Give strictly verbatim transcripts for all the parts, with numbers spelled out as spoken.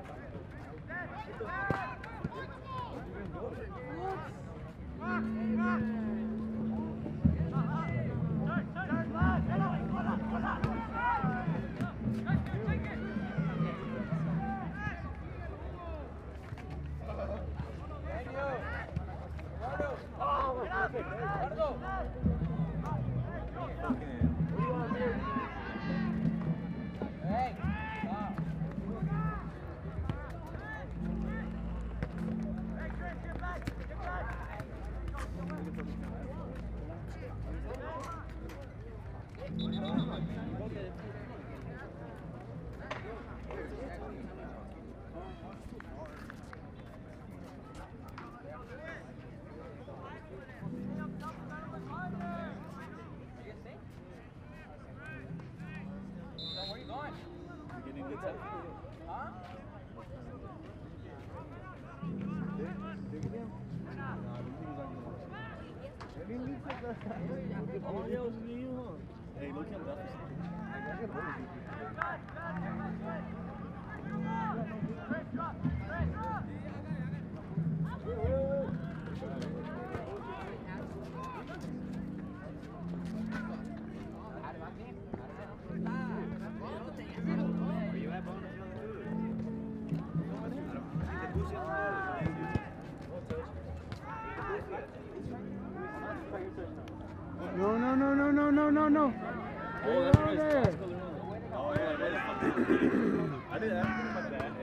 Hey, look at that. No, no, no, no, no, no, no, no. Oh, that's Get on nice. there. Oh, yeah, that is I didn't ask him about that.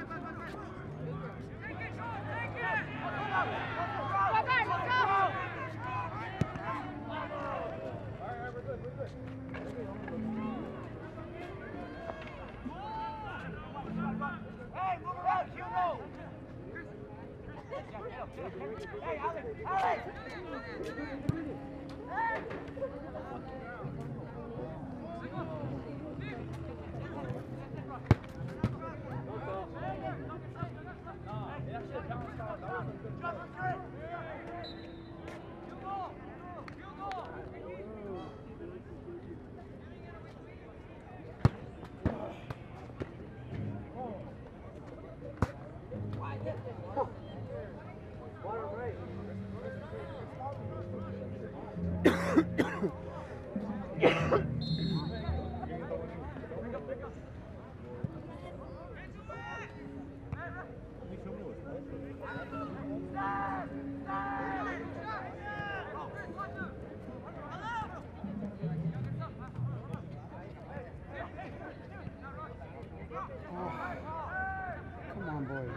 Hey, move around, Hugo! Hey, Alex! Alex! Come on, boys.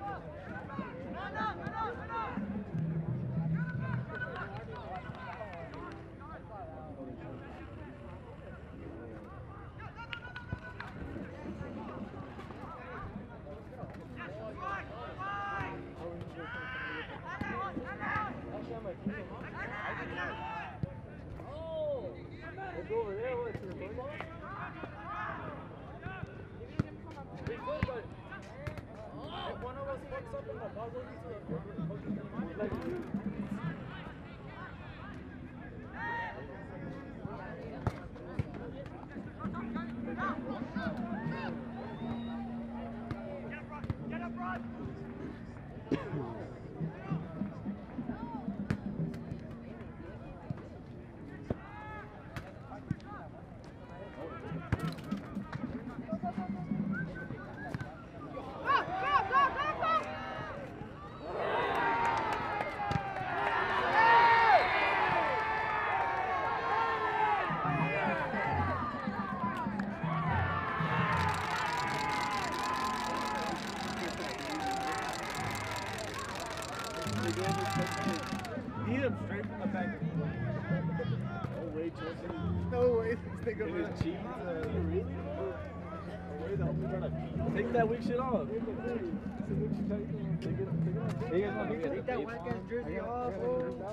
He hit him straight from the back. No way, Chelsea. No way, this nigga It was was cheap. Really? Where the hell we trying to take that weak shit off? Take it, take it. Hey, guys want to get Take that whack ass jersey off, bro.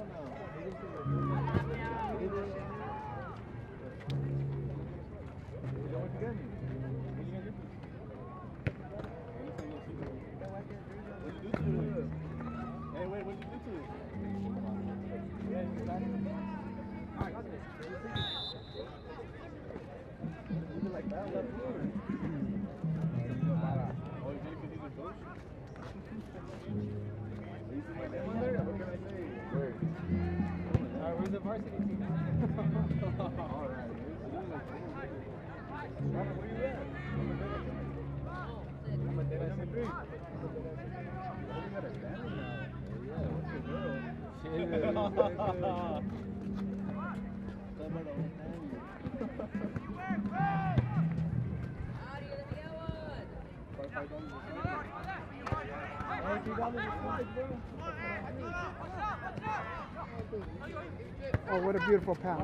Hey, wait, what did you do to it? Yeah, you got it. Like that, left forward. Oh, you did because he was varsity team. All right. Robert, where you at? I'm a dead number three. Oh, you got a family now. Yeah, what's your girl? Shit. Come on, old Oh, what a beautiful pass.